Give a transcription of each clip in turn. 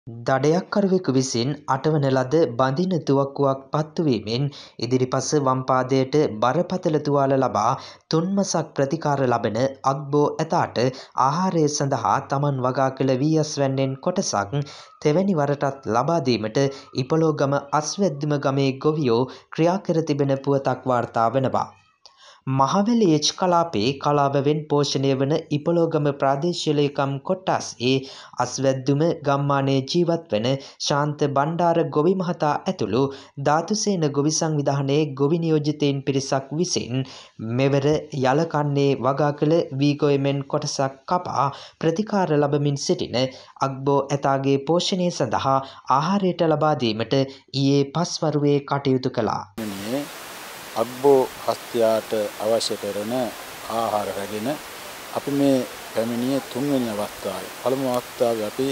දඩයක්කරුවෙකු විසින් අටවන ලද බඳින තුවක්කුවක් පත්තුවීමෙන් ඉදිරිපස වම් පාදයට බරපතල තුවාල ලබා තුන්මසක් ප්‍රතිකාර ලබන අග්බෝ ඇතාට ආහාරය සඳහා තමන් වගා කළ වී අස්වැන්නෙන් කොටසක් තෙවැනි වරටත් ලබා දීමට ඉපොලෝගම අස්වැද්දුම ගමේ ගොවියෝ ක්‍රියා කර තිබෙන පුවතක් වාර්තා වෙනවා. මහවැලිඑච් කලාපයේ කලාවවෙන් පෝෂණය වන ඉපොලෝගම ප්‍රාදේශීය ලේකම් කොට්ටාසේ අස්වැද්දුම ගම්මානයේ ජීවත් වන ශාන්ත බණ්ඩාර ගොවි මහතා ඇතුළු ධාතුසේන ගොවි සංවිධානයේ ගොවි නියෝජිතයින් පිරිසක් විසින් මෙවර යලකන්නේ වගා කළ වී ගොයමෙන් කොටසක් කපා ප්‍රතිකාර ලබමින් සිටින අග්බෝ ඇතාගේ පෝෂණය සඳහා ආහාරයට ලබා දීමට ඊයේ පස්වරුවේ කටයුතු කළා. අග්බෝ හස්තියාට අවශ්‍ය කරන ආහාර රැගෙන අපි මේ පැමිණියේ තුන්වෙනි අවස්ථාවේ. පළමු අවස්ථාවේ අපි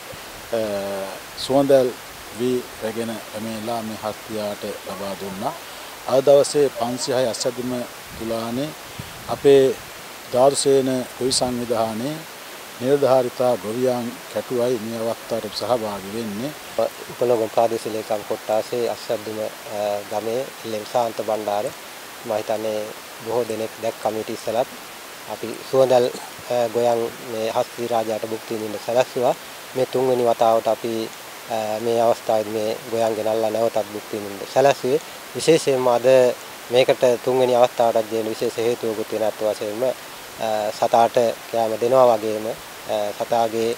සුවඳල් වී රැගෙන පැමිණලා මේ හස්තියාට ලබා දුන්නා. අද දවසේ 506 අස්සදුම තුලානේ අපේ ධාතුසේන ගොවි සංවිධානයේ නිර්ධාරිතා ගොවියන් කැටුවයි මේ අවස්ථාවට සහභාගී වෙන්නේ. ඉපොලෝගම ප්‍රාදේශීය ලේකම් කොට්ටාසේ අස්සද්දුම ගමේ ශාන්ත බණ්ඩාර මම හිතන්නේ බොහෝ දෙනෙක් දැක්කම ඊට ඉස්සලත් අපි සුවඳල් ගොයන් මේ හස්ති රාජාට භුක්ති විඳින්න සැලැස්සුවා. මේ තුන්වෙනි වතාවට අපි මේ අවස්ථාවේදී මේ ගොයන් ගෙනල්ලා නැවතත් භුක්ති විඳින්න සැලැස්සුවේ. විශේෂයෙන්ම අද මේකට තුන්වෙනි අවස්ථාවටත් දෙන විශේෂ හේතුවකුත් වෙනත් වශයෙන්ම සතාට කෑම දෙනවා වගේම සතාගේ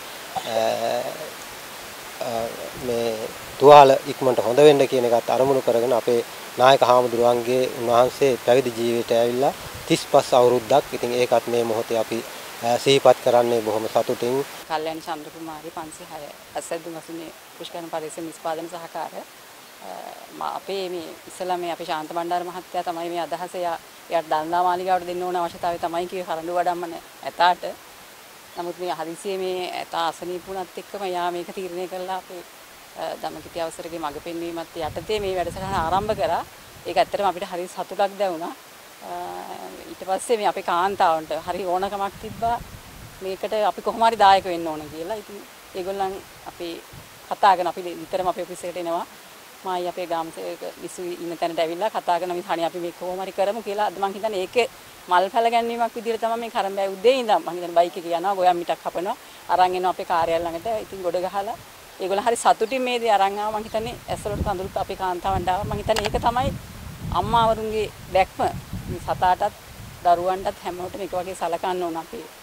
මේ තුවාල ඉක්මනට හොඳ වෙන්න කියන එකත් අරමුණු කරගෙන අපේ නායක හාමුදුරුවන්ගේ උන්වහන්සේ පැවිදි ජීවිතය ඇවිල්ලා 35 අවුරුද්දක්. ඉතින් ඒකත් මේ මොහොතේ අපි සිහිපත් කරන්නේ බොහොම සතුටින්. කල්‍යාණි චන්ද්‍ර කුමාරී 506 අසද්දු මසුනේ පුෂ්කරණ පරිසර නිෂ්පාදන සහකාර අපේ මේ ඉස්සලා මේ අපේ ශාන්ත බණ්ඩාර මහත්තයා තමයි මේ අදහස එයාට දන්දා මාලිගාවට දෙන්න ඕන අවශ්‍යතාවය තමයි කිව්වේ කරඬු වඩම්මන ඇතාට. නමුත් මේ හදිසියේ මේ ඇතා අසනීප වුණත් එක්කම යා මේක තීරණය කළා අපේ ධම්මකිතිය අවසරගේ මඟ පෙන්වීමත් යටතේ මේ වැඩසටහන ආරම්භ කරා. ඒක ඇත්තටම අපිට හරි සතුටක් දැනුණා. ඊට පස්සේ මේ අපේ කාන්තාවන්ට හරි ඕනකමක් තිබ්බා මේකට අපි කොහොම හරි දායක වෙන්න ඕන කියලා. ඉතින් ඒගොල්ලන් අපි කතා කරන අපි නිතරම අපේ ඔෆිස් එකට එනවා. මායි අපේ ගාමසේක විසු ඉන්න තැනට ඇවිල්ලා කතා කරන විදිහට අපි මේක කොහොම හරි කරමු කියලා. අද මම හිතන්නේ ඒකේ මල් පැල ගැනීමක් විදිහට තමයි මේ කරඹෑ උදේ ඉඳන් මම හිතන්නේ බයික් එකේ යනවා ගොයම් මිටක් කපනවා අරන් එනවා අපේ කාර්යාලය ළඟට. ඉතින් ගොඩ ගහලා ඒගොල්ලෝ හරි සතුටින් මේ දේ අරන් ආවා. මම හිතන්නේ ඇස්වලට කඳුළුත් අපේ කාන්තාවන්ට ආවා. මම හිතන්නේ ඒක තමයි අම්මාවරුන්ගේ දැක්ම. මේ සතාටත් දරුවන්ටත් හැමෝටම එක වගේ සලකන්න ඕන අපි.